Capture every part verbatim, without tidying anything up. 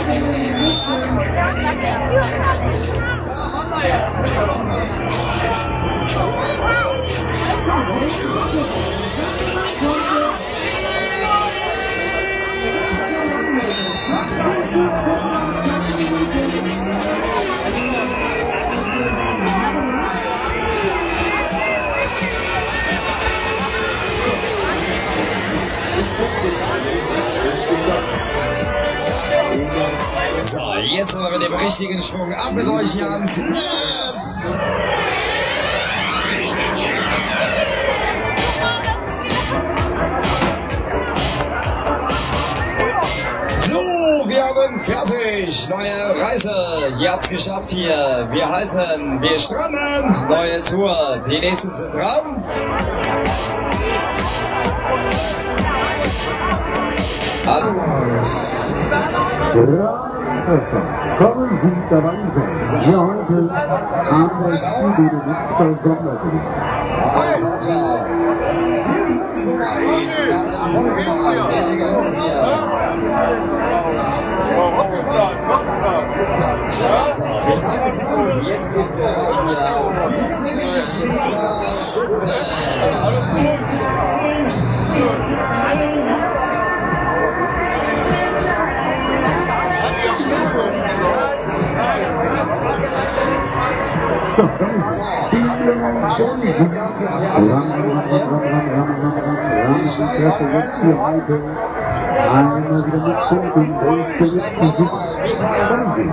So, jetzt sind wir mit dem richtigen Schwung. Ab mit euch, Jans. Yes! So, wir haben fertig. Neue Reise. Ihr habt's geschafft hier. Wir halten, wir stranden. Neue Tour. Die nächsten sind dran. Hallo. Kommen Sie dabei sein. Wir heute haben wir die nächste Sondergruppe. Wir sind soweit. Jetzt geht's wieder vierzig Meter Schütze. So, dann ist schon das ganze Ram, Ram, Ram, Ram, Ram, Ram, die Kräfte jetzt hier heute. Einmal wieder mit Punkten, der ist der letzte Sieg. Wahnsinn.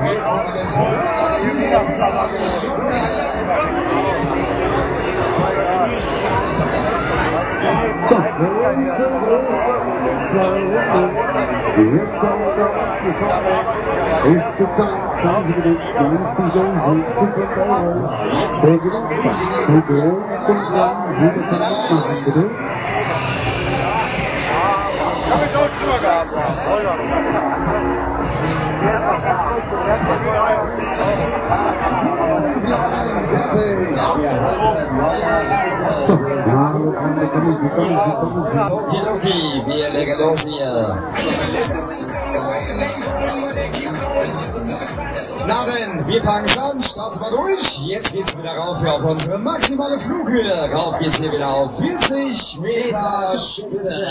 So, der nächste große Runde. Jetzt haben wir da angefangen. Erste Zeit, Chance mit den zwanzig Euro zu verkaufen. Der Gewinn zu groß zum Schlagen. Wie das dann auch machen, bitte? Hab ich auch schon mal gehabt. Okidoki, wir legen los hier. Na denn, wir fangen an, starten wir durch. Jetzt geht's wieder rauf hier auf unsere maximale Flughöhe. Rauf geht's hier wieder auf vierzig Meter Spitze.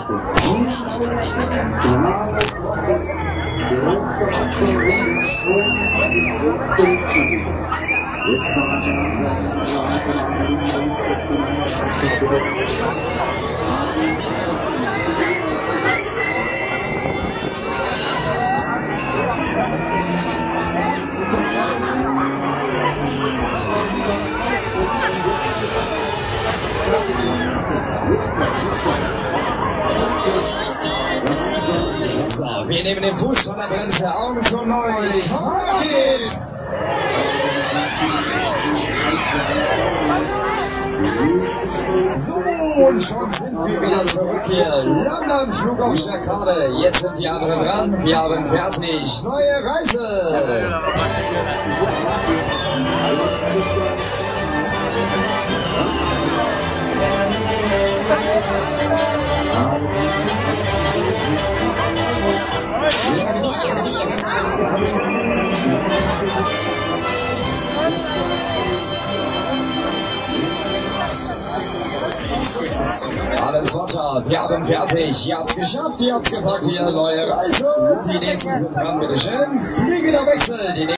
So, wir nehmen den Fuß von der Bremse, Augen zu neu. Auf geht's! So, und schon sind wir wieder zurück hier. Landanflug auf Stärkade. Jetzt sind die anderen dran. Wir haben fertig. Neue Reise. Alles Wasser, wir haben fertig, ihr habt's geschafft, ihr habt's gepackt, hier neue Reise. Die nächsten sind dran, bitteschön. Flüge der Wechsel, die